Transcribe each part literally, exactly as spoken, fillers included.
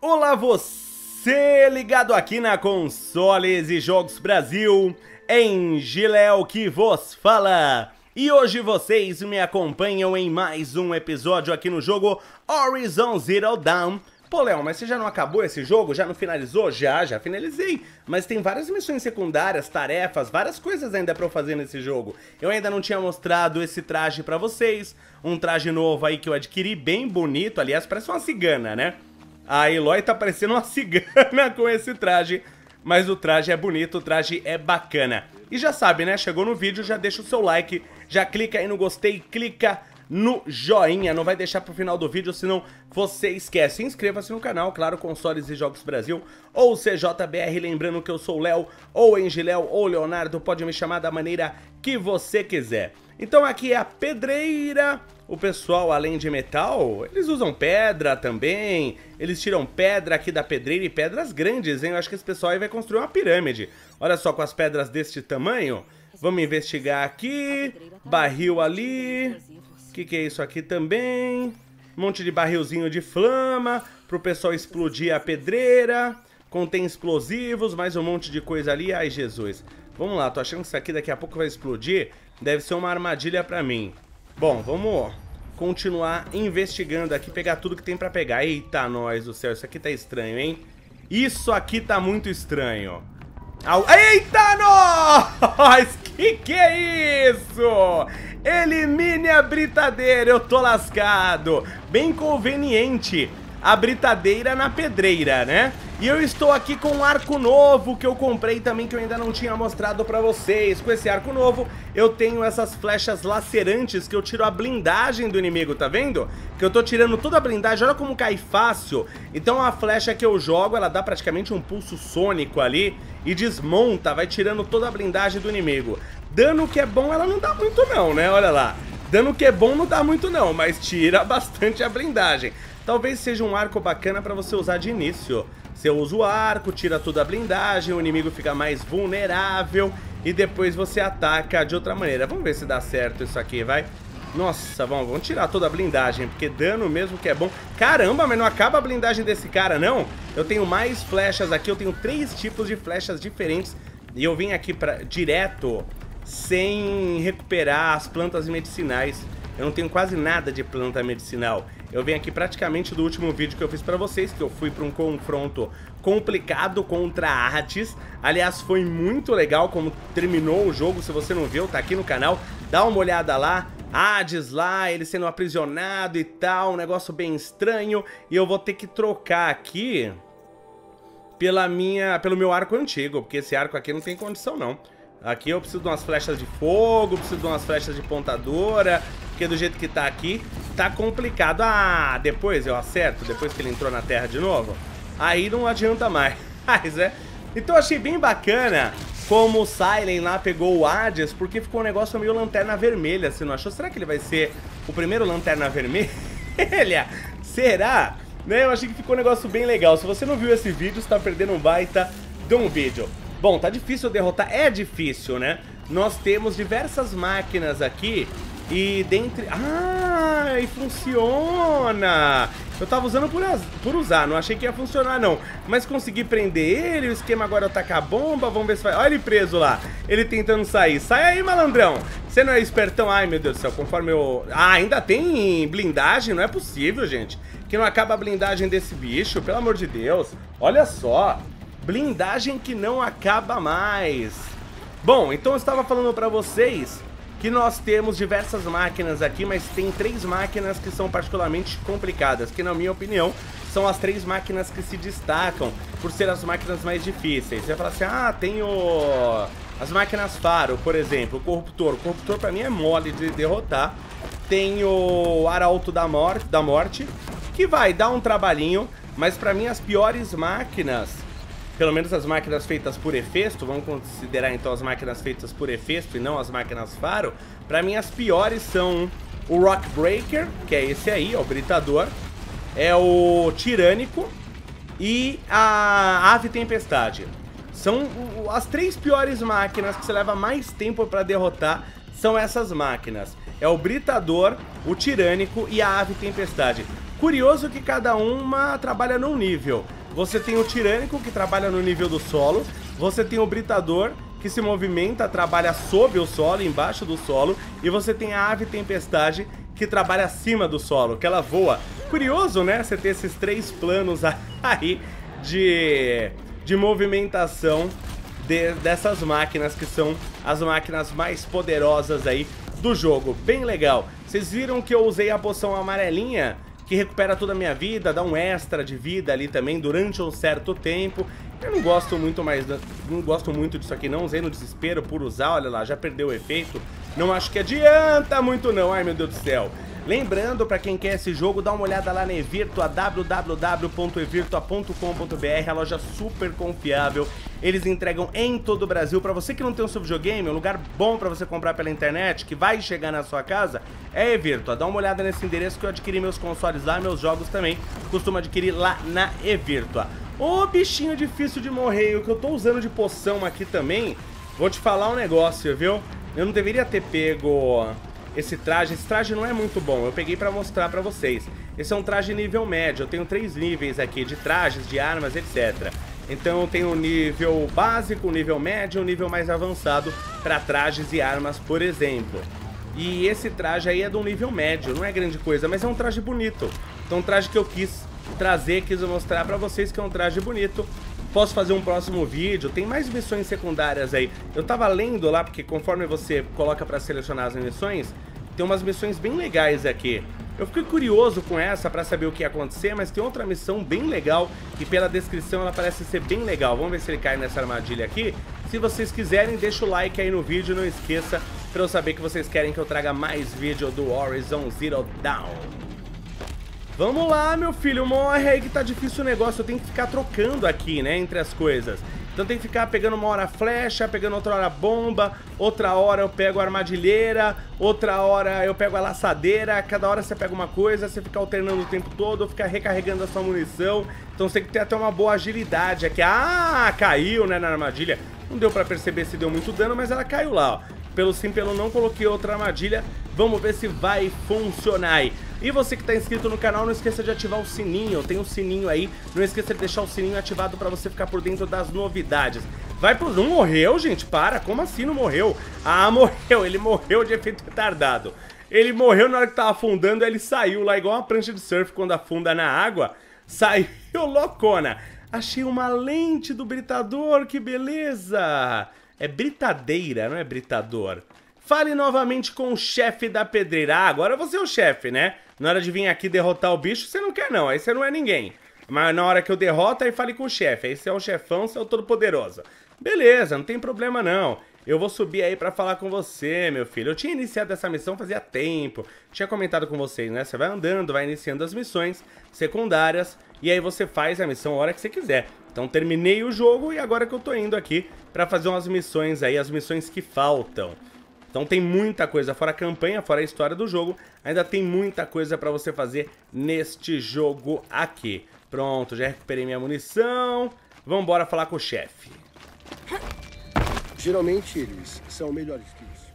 Olá você ligado aqui na Consoles e Jogos Brasil, em Giléo que vos fala. E hoje vocês me acompanham em mais um episódio aqui no jogo Horizon Zero Dawn. Pô, Léo, mas você já não acabou esse jogo? Já não finalizou? Já, já finalizei. Mas tem várias missões secundárias, tarefas, várias coisas ainda pra eu fazer nesse jogo. Eu ainda não tinha mostrado esse traje pra vocês. Um traje novo aí que eu adquiri, bem bonito. Aliás, parece uma cigana, né? A Eloy tá parecendo uma cigana com esse traje. Mas o traje é bonito, o traje é bacana. E já sabe, né? Chegou no vídeo, já deixa o seu like. Já clica aí no gostei, clica no joinha, não vai deixar pro final do vídeo, senão você esquece. Inscreva-se no canal, claro, Consoles e Jogos Brasil, ou C J B R, lembrando que eu sou o Léo, ou Engiléo, ou Leonardo, pode me chamar da maneira que você quiser. Então aqui é a pedreira, o pessoal além de metal, eles usam pedra também, eles tiram pedra aqui da pedreira e pedras grandes, hein? Eu acho que esse pessoal aí vai construir uma pirâmide. Olha só, com as pedras deste tamanho, vamos investigar aqui, barril ali. O que, que é isso aqui também? Um monte de barrilzinho de flama pro pessoal explodir a pedreira. Contém explosivos, mais um monte de coisa ali. Ai, Jesus. Vamos lá, tô achando que isso aqui daqui a pouco vai explodir. Deve ser uma armadilha pra mim. Bom, vamos continuar investigando aqui, pegar tudo que tem pra pegar. Eita, nós do céu, isso aqui tá estranho, hein? Isso aqui tá muito estranho. Eita, nós! Que que é isso? Elimine a britadeira, eu tô lascado. Bem conveniente a britadeira na pedreira, né? E eu estou aqui com um arco novo que eu comprei também, que eu ainda não tinha mostrado pra vocês. Com esse arco novo, eu tenho essas flechas lacerantes que eu tiro a blindagem do inimigo, tá vendo? Que eu tô tirando toda a blindagem, olha como cai fácil. Então a flecha que eu jogo, ela dá praticamente um pulso sônico ali e desmonta, vai tirando toda a blindagem do inimigo. Dano que é bom, ela não dá muito não, né? Olha lá. Dano que é bom não dá muito não, mas tira bastante a blindagem. Talvez seja um arco bacana pra você usar de início. Você usa o arco, tira toda a blindagem, o inimigo fica mais vulnerável e depois você ataca de outra maneira. Vamos ver se dá certo isso aqui, vai. Nossa, vamos, vamos tirar toda a blindagem, porque dano mesmo que é bom. Caramba, mas não acaba a blindagem desse cara, não? Eu tenho mais flechas aqui, eu tenho três tipos de flechas diferentes. E eu vim aqui pra, direto, sem recuperar as plantas medicinais. Eu não tenho quase nada de planta medicinal. Eu venho aqui praticamente do último vídeo que eu fiz pra vocês, que eu fui pra um confronto complicado contra a Hades. Aliás, foi muito legal como terminou o jogo. Se você não viu, tá aqui no canal, dá uma olhada lá. Hades lá, ele sendo aprisionado e tal, um negócio bem estranho. E eu vou ter que trocar aqui pela minha, pelo meu arco antigo, porque esse arco aqui não tem condição não. Aqui eu preciso de umas flechas de fogo, preciso de umas flechas de pontadora, porque do jeito que tá aqui, tá complicado. Ah, depois eu acerto, depois que ele entrou na terra de novo, aí não adianta mais. Mas é. Então achei bem bacana como o Silent lá pegou o Hades, porque ficou um negócio meio lanterna vermelha, você não achou? Será que ele vai ser o primeiro lanterna vermelha? Será? Né? Eu achei que ficou um negócio bem legal. Se você não viu esse vídeo, você tá perdendo um baita de um vídeo. Bom, tá difícil derrotar, é difícil, né? Nós temos diversas máquinas aqui e dentre... Ah, e funciona! Eu tava usando por, as... por usar, não achei que ia funcionar não. Mas consegui prender ele, o esquema agora é tacar a bomba, vamos ver se vai... Olha ele preso lá, ele tentando sair. Sai aí, malandrão! Você não é espertão? Ai, meu Deus do céu, conforme eu... Ah, ainda tem blindagem? Não é possível, gente. Que não acaba a blindagem desse bicho, pelo amor de Deus. Olha só. Blindagem que não acaba mais. Bom, então eu estava falando pra vocês que nós temos diversas máquinas aqui, mas tem três máquinas que são particularmente complicadas, que na minha opinião são as três máquinas que se destacam por ser as máquinas mais difíceis. Você vai falar assim, ah, tem o... as máquinas faro, por exemplo, o corruptor. O corruptor pra mim é mole de derrotar. Tem o arauto da morte, da morte, que vai dar um trabalhinho, mas pra mim as piores máquinas... Pelo menos as máquinas feitas por Hefesto, vamos considerar então as máquinas feitas por Hefesto e não as máquinas faro. Pra mim as piores são o Rock Breaker, que é esse aí, ó, o Britador. É o Tirânico e a Ave Tempestade. São as três piores máquinas que você leva mais tempo pra derrotar, são essas máquinas. É o Britador, o Tirânico e a Ave Tempestade. Curioso que cada uma trabalha num nível. Você tem o Tirânico, que trabalha no nível do solo. Você tem o Britador, que se movimenta, trabalha sob o solo, embaixo do solo. E você tem a Ave Tempestade, que trabalha acima do solo, que ela voa. Curioso, né? Você ter esses três planos aí de, de movimentação de, dessas máquinas, que são as máquinas mais poderosas aí do jogo. Bem legal. Vocês viram que eu usei a poção amarelinha, que recupera toda a minha vida, dá um extra de vida ali também durante um certo tempo. Eu não gosto muito mais, não gosto muito disso aqui não, usei no desespero por usar, olha lá, já perdeu o efeito. Não acho que adianta muito não, ai meu Deus do céu. Lembrando, pra quem quer esse jogo, dá uma olhada lá na Evirtua, w w w ponto evirtua ponto com ponto b r, a loja super confiável. Eles entregam em todo o Brasil. Pra você que não tem o seu videogame, um lugar bom pra você comprar pela internet, que vai chegar na sua casa, é Evirtua. Dá uma olhada nesse endereço que eu adquiri meus consoles lá, meus jogos também, costumo adquirir lá na Evirtua. Ô bichinho difícil de morrer, o que eu tô usando de poção aqui também, vou te falar um negócio, viu? Eu não deveria ter pego esse traje, esse traje não é muito bom, eu peguei pra mostrar pra vocês. Esse é um traje nível médio, eu tenho três níveis aqui de trajes, de armas, etcétera. Então eu tenho o nível básico, o nível médio e o nível mais avançado pra trajes e armas, por exemplo. E esse traje aí é de um nível médio, não é grande coisa, mas é um traje bonito. Então um traje que eu quis trazer, quis mostrar pra vocês que é um traje bonito. Posso fazer um próximo vídeo, tem mais missões secundárias aí. Eu tava lendo lá, porque conforme você coloca pra selecionar as missões, tem umas missões bem legais aqui. Eu fiquei curioso com essa pra saber o que ia acontecer, mas tem outra missão bem legal, e pela descrição ela parece ser bem legal. Vamos ver se ele cai nessa armadilha aqui. Se vocês quiserem, deixa o like aí no vídeo, não esqueça, pra eu saber que vocês querem que eu traga mais vídeo do Horizon Zero Dawn. Vamos lá, meu filho, morre aí que tá difícil o negócio, eu tenho que ficar trocando aqui, né, entre as coisas. Então tem que ficar pegando uma hora flecha, pegando outra hora bomba, outra hora eu pego a armadilheira, outra hora eu pego a laçadeira, cada hora você pega uma coisa, você fica alternando o tempo todo, fica recarregando a sua munição. Então você tem que ter até uma boa agilidade aqui. Ah, caiu, né, na armadilha. Não deu pra perceber se deu muito dano, mas ela caiu lá, ó. Pelo sim, pelo não, coloquei outra armadilha. Vamos ver se vai funcionar aí. E você que está inscrito no canal, não esqueça de ativar o sininho. Tem um sininho aí. Não esqueça de deixar o sininho ativado para você ficar por dentro das novidades. Vai pro... Não morreu, gente? Para. Como assim não morreu? Ah, morreu. Ele morreu de efeito retardado. Ele morreu na hora que tava afundando. Aí ele saiu lá igual uma prancha de surf quando afunda na água. Saiu loucona. Achei uma lente do Britador. Que beleza. É britadeira, não é britador. Fale novamente com o chefe da pedreira. Ah, agora você é o chefe, né? Na hora de vir aqui derrotar o bicho, você não quer não. Aí você não é ninguém. Mas na hora que eu derroto, aí fale com o chefe. Aí você é o chefão, você é o todo poderoso. Beleza, não tem problema não. Eu vou subir aí pra falar com você, meu filho. Eu tinha iniciado essa missão fazia tempo. Tinha comentado com vocês, né? Você vai andando, vai iniciando as missões secundárias. E aí você faz a missão a hora que você quiser. Então terminei o jogo e agora que eu tô indo aqui pra fazer umas missões aí, as missões que faltam. Então tem muita coisa, fora a campanha, fora a história do jogo, ainda tem muita coisa pra você fazer neste jogo aqui. Pronto, já recuperei minha munição. Vamos embora falar com o chefe. Geralmente eles são melhores que isso.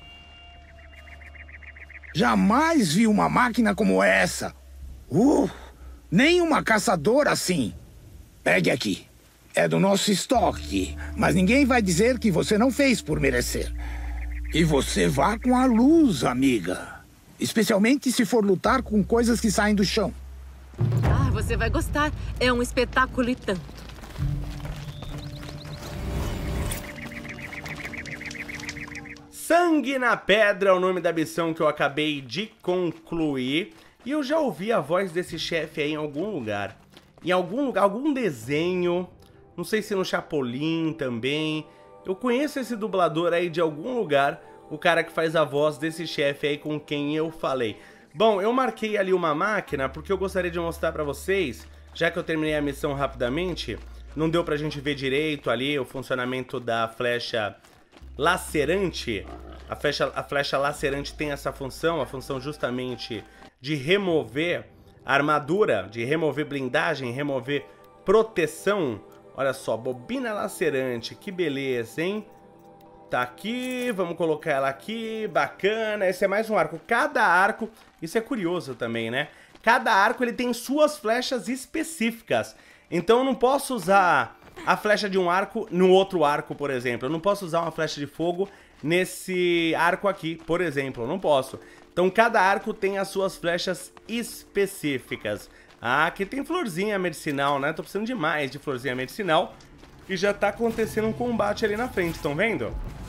Jamais vi uma máquina como essa. Uh, nem uma caçadora assim. Pegue aqui. É do nosso estoque, mas ninguém vai dizer que você não fez por merecer. E você vá com a luz, amiga. Especialmente se for lutar com coisas que saem do chão. Ah, você vai gostar. É um espetáculo e tanto. Sangue na Pedra é o nome da missão que eu acabei de concluir. E eu já ouvi a voz desse chefe aí em algum lugar. Em algum lugar, algum desenho. Não sei se no Chapolin também. Eu conheço esse dublador aí de algum lugar. O cara que faz a voz desse chefe aí com quem eu falei. Bom, eu marquei ali uma máquina porque eu gostaria de mostrar pra vocês. Já que eu terminei a missão rapidamente. Não deu pra gente ver direito ali o funcionamento da flecha lacerante. A flecha, a flecha lacerante tem essa função. A função justamente de remover a armadura. De remover blindagem, remover proteção. Olha só, bobina lacerante, que beleza, hein? Tá aqui, vamos colocar ela aqui, bacana. Esse é mais um arco. Cada arco, isso é curioso também, né? cada arco ele tem suas flechas específicas. Então eu não posso usar a flecha de um arco no outro arco, por exemplo. Eu não posso usar uma flecha de fogo nesse arco aqui, por exemplo. Eu não posso. Então cada arco tem as suas flechas específicas. Ah, aqui tem florzinha medicinal, né? Tô precisando de mais de florzinha medicinal. E já tá acontecendo um combate ali na frente, estão vendo?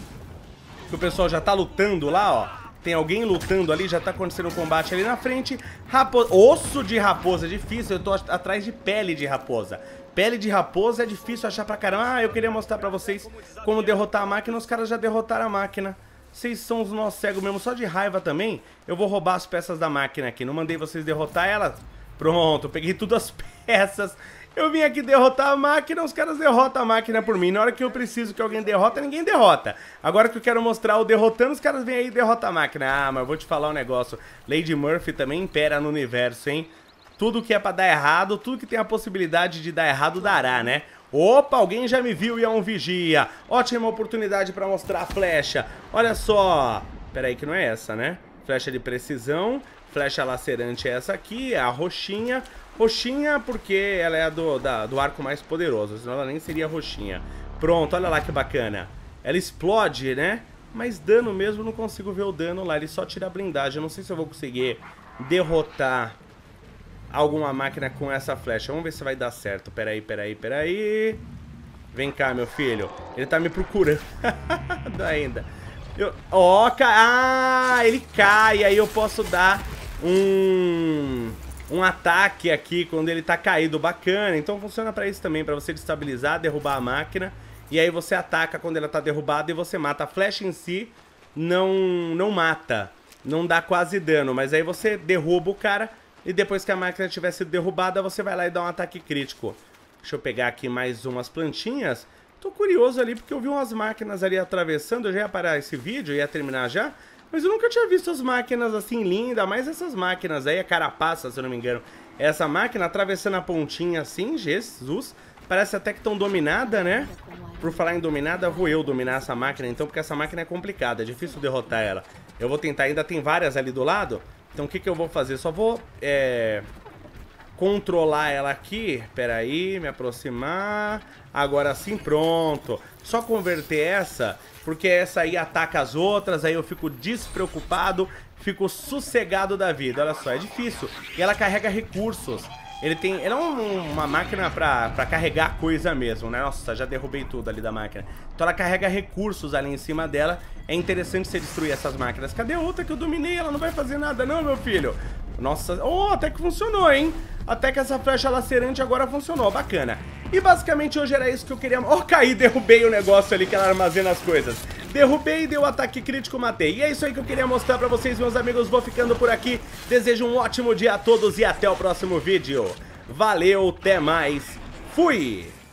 Que o pessoal já tá lutando lá, ó. Tem alguém lutando ali, já tá acontecendo um combate ali na frente. Rapo... Osso de raposa, difícil. Eu tô atrás de pele de raposa. Pele de raposa é difícil achar pra caramba. Ah, eu queria mostrar pra vocês como derrotar a máquina. Os caras já derrotaram a máquina. Vocês são os nossos cegos mesmo. Só de raiva também, eu vou roubar as peças da máquina aqui. Não mandei vocês derrotar ela? Pronto, peguei todas as peças. Eu vim aqui derrotar a máquina, os caras derrotam a máquina por mim. Na hora que eu preciso que alguém derrota, ninguém derrota. Agora que eu quero mostrar o derrotando, os caras vêm aí e derrotam a máquina. Ah, mas eu vou te falar um negócio. Lady Murphy também impera no universo, hein? Tudo que é pra dar errado, tudo que tem a possibilidade de dar errado, dará, né? Opa, alguém já me viu e é um vigia. Ótima oportunidade pra mostrar a flecha. Olha só. Pera aí que não é essa, né? Flecha de precisão. Flecha lacerante é essa aqui, é a roxinha. Roxinha porque ela é a do, da, do arco mais poderoso, senão ela nem seria roxinha. Pronto, olha lá que bacana. Ela explode, né? Mas dano mesmo, não consigo ver o dano lá, ele só tira a blindagem. Eu não sei se eu vou conseguir derrotar alguma máquina com essa flecha. Vamos ver se vai dar certo. Peraí, peraí, peraí. Vem cá, meu filho. Ele tá me procurando ainda. Ó, oh, ah, ele cai, aí eu posso dar um... um ataque aqui quando ele tá caído, bacana. Então funciona pra isso também, pra você destabilizar, derrubar a máquina. E aí você ataca quando ela tá derrubada e você mata. A flecha em si não, não mata, não dá quase dano. Mas aí você derruba o cara e depois que a máquina tiver sido derrubada, você vai lá e dá um ataque crítico. Deixa eu pegar aqui mais umas plantinhas. Tô curioso ali porque eu vi umas máquinas ali atravessando. Eu já ia parar esse vídeo, ia terminar já. Mas eu nunca tinha visto as máquinas assim lindas, mas essas máquinas aí, a carapaça, se eu não me engano. Essa máquina atravessando a pontinha assim, Jesus, parece até que estão dominada, né? Por falar em dominada, vou eu dominar essa máquina então, porque essa máquina é complicada, é difícil derrotar ela. Eu vou tentar, ainda tem várias ali do lado, então o que que eu vou fazer? Só vou, é... controlar ela aqui, pera aí, me aproximar, agora sim, pronto. Só converter essa, porque essa aí ataca as outras, aí eu fico despreocupado, fico sossegado da vida. Olha só, é difícil. E ela carrega recursos. Ele tem, ela é um, uma máquina pra, pra carregar coisa mesmo, né? Nossa, já derrubei tudo ali da máquina. Então ela carrega recursos ali em cima dela. É interessante você destruir essas máquinas. Cadê a outra que eu dominei? Ela não vai fazer nada não, meu filho. Nossa, oh, até que funcionou, hein? Até que essa flecha lacerante agora funcionou, bacana. E basicamente hoje era isso que eu queria... Oh, caí, derrubei o negócio ali que ela armazena as coisas. Derrubei, deu ataque crítico, matei. E é isso aí que eu queria mostrar pra vocês, meus amigos. Vou ficando por aqui. Desejo um ótimo dia a todos e até o próximo vídeo. Valeu, até mais. Fui!